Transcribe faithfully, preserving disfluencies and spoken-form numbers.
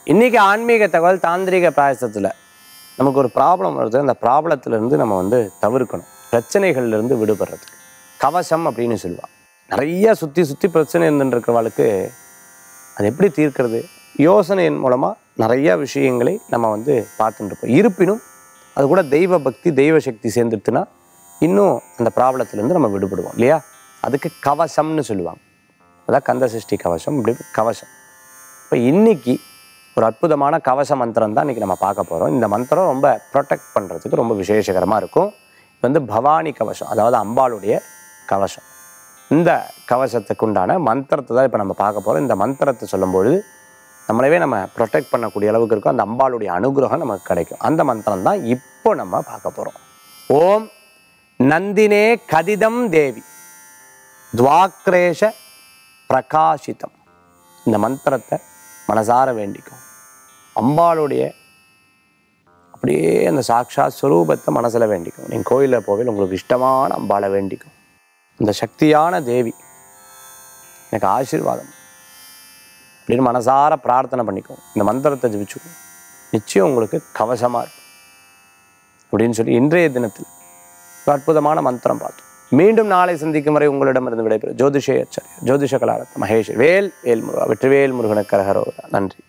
இன்றைக்கி ஆன்மீக தகவல் தாந்திரிக பிராயசத்தில் நமக்கு ஒரு ப்ராப்ளம் வருது. அந்த ப்ராப்ளத்திலேருந்து நம்ம வந்து தவிர்க்கணும், பிரச்சனைகள்லேருந்து விடுபடுறதுக்கு கவசம் அப்படின்னு சொல்லுவாள். நிறையா சுற்றி சுற்றி பிரச்சனை இருந்துருக்கிறவளுக்கு அது எப்படி தீர்க்கிறது, யோசனையின் மூலமாக நிறையா விஷயங்களை நம்ம வந்து பார்த்துட்டு இருப்போம். இருப்பினும் அது கூட தெய்வ பக்தி தெய்வ சக்தி சேர்ந்துட்டுனா இன்னும் அந்த ப்ராப்ளத்துலேருந்து நம்ம விடுபடுவோம் இல்லையா. அதுக்கு கவசம்னு சொல்லுவாங்க. அதான் கந்த சஷ்டி கவசம், இப்படி கவசம். இப்போ இன்றைக்கி ஒரு அற்புதமான கவச மந்திரம் தான் இன்றைக்கி நம்ம பார்க்க போகிறோம். இந்த மந்திரம் ரொம்ப ப்ரொடெக்ட் பண்ணுறதுக்கு ரொம்ப விசேஷகரமாக இருக்கும். இது வந்து பவானி கவசம், அதாவது அம்பாளுடைய கவசம். இந்த கவசத்துக்கு உண்டான மந்திரத்தை தான் இப்போ நம்ம பார்க்க போகிறோம். இந்த மந்திரத்தை சொல்லும்பொழுது நம்மளவே நம்ம ப்ரொடெக்ட் பண்ணக்கூடிய அளவுக்கு இருக்கும். அந்த அம்பாளுடைய அனுகிரகம் நமக்கு கிடைக்கும். அந்த மந்திரம் தான் இப்போ நம்ம பார்க்க போகிறோம். ஓம் நந்தினே கதிதம் தேவி துவாக்ரேஷ பிரகாசிதம். இந்த மந்திரத்தை மனசார வேண்டிக்கும். அம்பாளுடைய அப்படியே அந்த சாட்சாத் ஸ்வரூபத்தை மனசில் வேண்டிக்கும். நீங்கள் கோயிலில் போவில் உங்களுக்கு இஷ்டமான அம்பாளை வேண்டிக்கும். இந்த சக்தியான தேவி எனக்கு ஆசீர்வாதம் அப்படின்னு மனசார பிரார்த்தனை பண்ணிக்கும். இந்த மந்திரத்தை ஜபிச்சுக்கும், நிச்சயம் உங்களுக்கு கவசமாக இருக்கும் அப்படின்னு சொல்லி இன்றைய தினத்தில் ஒரு அற்புதமான மந்திரம் பார்த்தோம். மீண்டும் நாளை சந்திக்கும் வரை உங்களிடமிருந்து விடைபெறும் ஜோதிஷ ஆச்சாரியா ஜோதிஷ கலாரத்ன மகேஷ் வேல் வேல் முருகா வெற்றிவேல் முருகனுக்கு கரகரோகரா. நன்றி.